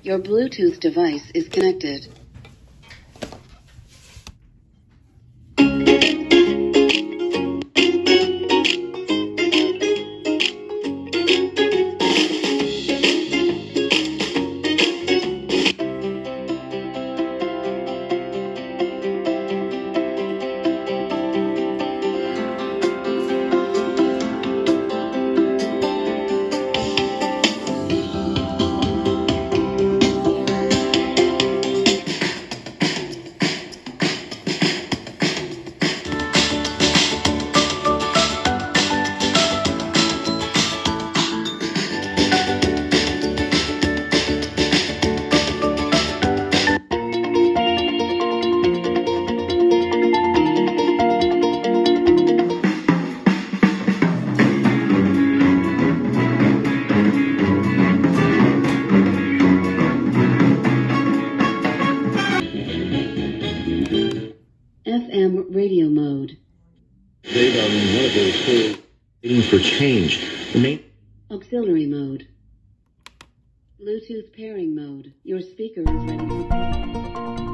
Your Bluetooth device is connected. FM radio mode. Dave, I'm one of those who waiting for change. Auxiliary mode. Bluetooth pairing mode. Your speaker is ready.